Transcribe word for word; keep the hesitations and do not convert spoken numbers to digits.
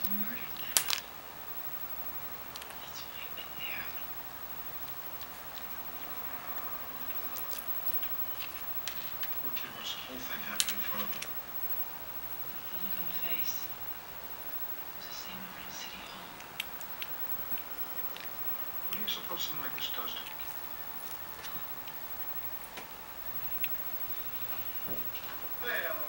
murdered them. That's why I've been there. Look, kid, watch the whole thing happen in front of them. The look on the face was the same over in City Hall. What do you suppose something like this does to a kid? Well,